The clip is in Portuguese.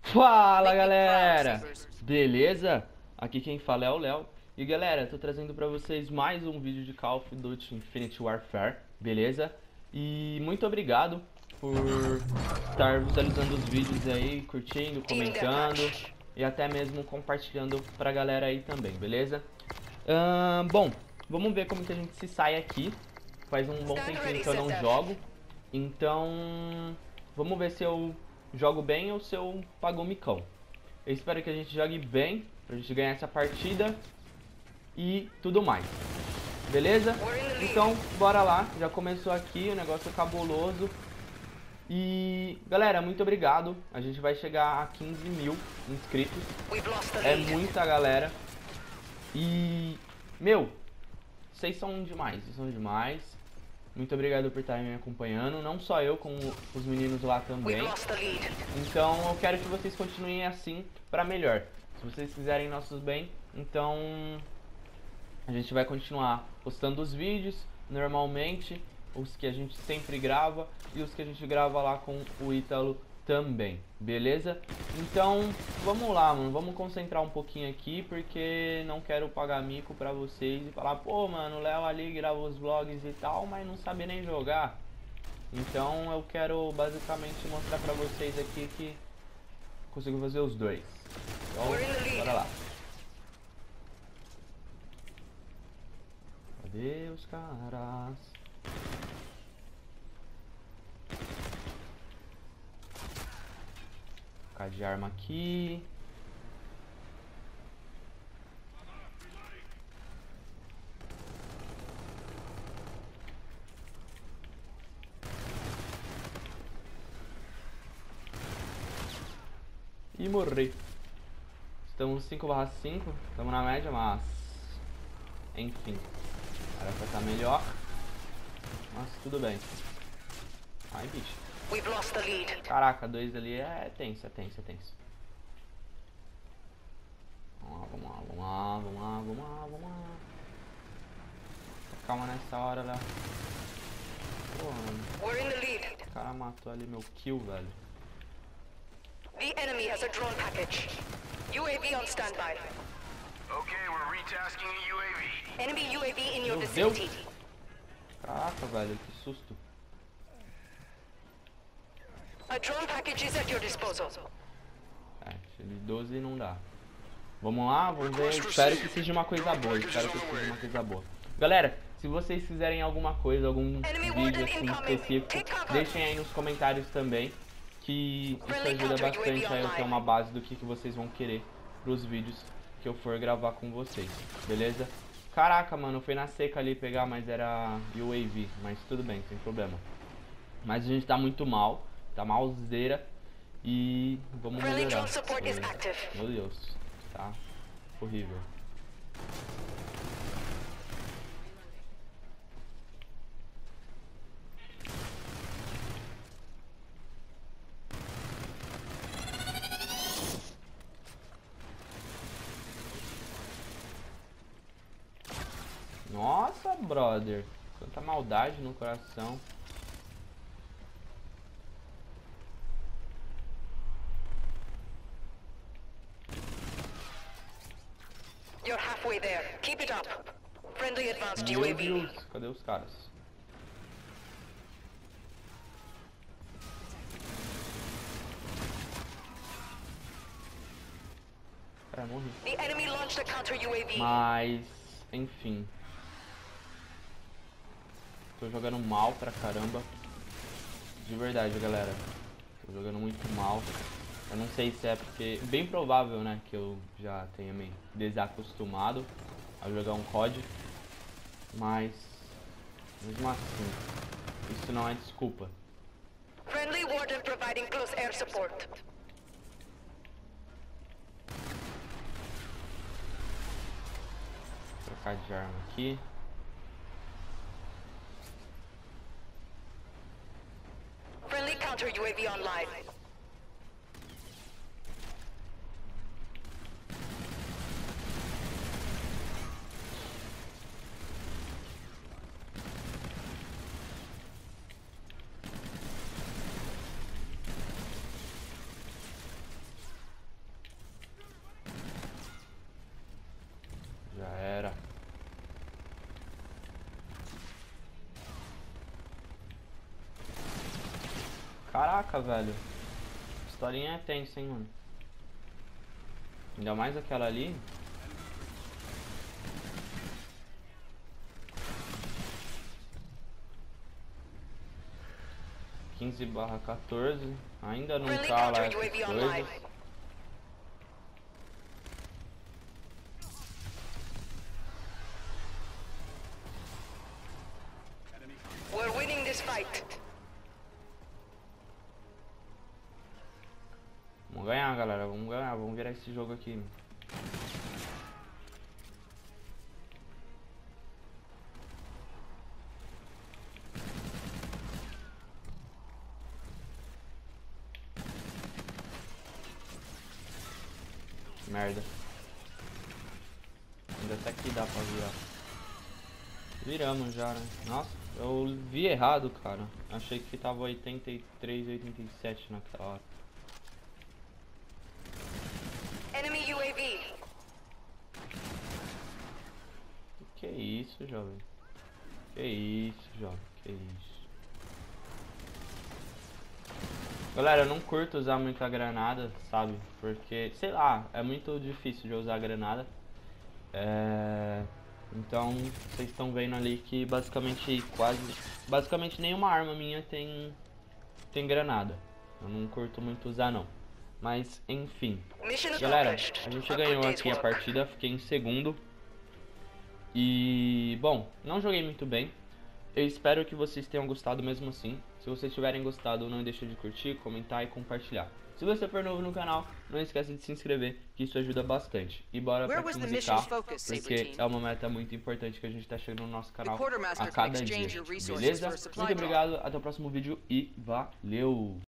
Fala galera, beleza? Aqui quem fala é o Léo. E galera, tô trazendo pra vocês mais um vídeo de Call of Duty Infinite Warfare, beleza? E muito obrigado por estar visualizando os vídeos aí, curtindo, comentando e até mesmo compartilhando pra galera aí também, beleza? Bom, vamos ver como que a gente se sai aqui. Faz um bom tempinho que eu não jogo, então vamos ver se eu jogo bem ou se eu pago o micão. Eu espero que a gente jogue bem, pra gente ganhar essa partida e tudo mais. Beleza? Então, bora lá. Já começou aqui, o negócio é cabuloso. E, galera, muito obrigado. A gente vai chegar a 15 mil inscritos. É muita galera. E, meu, vocês são demais, vocês são demais. Muito obrigado por estarem me acompanhando. Não só eu, como os meninos lá também. Então eu quero que vocês continuem assim pra melhor. Se vocês quiserem nossos bem, então a gente vai continuar postando os vídeos normalmente, os que a gente sempre grava e os que a gente grava lá com o Ítalo também, beleza? Então vamos lá, mano, vamos concentrar um pouquinho aqui, porque não quero pagar mico pra vocês e falar, pô, mano, o Léo ali grava os vlogs e tal, mas não sabe nem jogar. Então eu quero basicamente mostrar pra vocês aqui que consigo fazer os dois. Então, bora lá. Cadê os caras? Ficar de arma aqui. E morri. Estamos 5/5, estamos na média, mas enfim, era pra estar melhor, mas tudo bem. Ai, bicho. Caraca, 2 ali é tenso, é tenso, é tenso. Vamos lá, vamos lá, vamos lá, vamos lá, vamos lá, vamos lá. Calma nessa hora, Léo. Porra, mano. O cara matou ali meu kill, velho. The enemy has a drone package. UAV on standby. Okay, we're retasking a UAV. Enemy UAV in your Meu vicinity. Deus. Caraca, velho, que susto. A drone package is at your disposal. É, de 12 não dá. Vamos lá, vamos ver. Espero que seja uma coisa boa. Espero que seja uma coisa boa. Galera, se vocês quiserem alguma coisa, algum vídeo assim específico, deixem aí nos comentários também. Que isso ajuda bastante a eu ter uma base do que vocês vão querer pros vídeos que eu for gravar com vocês. Beleza? Caraca, mano, foi na seca ali pegar, mas era UAV. Mas tudo bem, sem problema. Mas a gente tá muito mal. Tá malzeira. E vamos melhorar. Meu Deus, tá horrível. Nossa, brother, quanta maldade no coração. You're halfway there. Keep it up. Friendly advanced Meu UAV. Deus, cadê os caras? Cara, morri. The enemy launched a counter UAV. Mas, enfim. Tô jogando mal pra caramba. De verdade, galera. Tô jogando muito mal. Eu não sei se é porque... Bem provável, né? Que eu já tenha me desacostumado a jogar um COD. Mas... mesmo assim, isso não é desculpa. Friendly warden providing close air support. Vou trocar de arma aqui. Friendly counter UAV online. Caraca, velho. A historinha é tensa, hein, mano. Ainda mais aquela ali. (15/14). Ainda não Friendly tá lá counter essas UAV coisas. online. We're winning this fight. Vamos ganhar, galera. Vamos ganhar. Vamos virar esse jogo aqui. Merda. Ainda até que dá pra virar. Viramos já, né? Nossa, eu vi errado, cara. Achei que tava 83, 87 naquela hora. Enemy UAV. Que isso, jovem? Que isso, jovem? Que isso? Galera, eu não curto usar muito a granada, sabe? Porque, sei lá, é muito difícil de usar a granada. Então, vocês estão vendo ali que basicamente nenhuma arma minha tem granada. Eu não curto muito usar, não. Mas, enfim. Mission Galera, accomplished. a gente A ganhou good day's aqui a work. partida, fiquei em segundo. E, bom, não joguei muito bem. Eu espero que vocês tenham gostado mesmo assim. Se vocês tiverem gostado, não deixe de curtir, comentar e compartilhar. Se você for novo no canal, não esqueça de se inscrever, que isso ajuda bastante. E bora pra Where was the 15k, mission's focus, Saber porque Team? é uma meta muito importante que a gente tá chegando no nosso canal The quartermaster a can cada dia. exchange your resources Beleza? for a supply Muito drop. obrigado, até o próximo vídeo e valeu!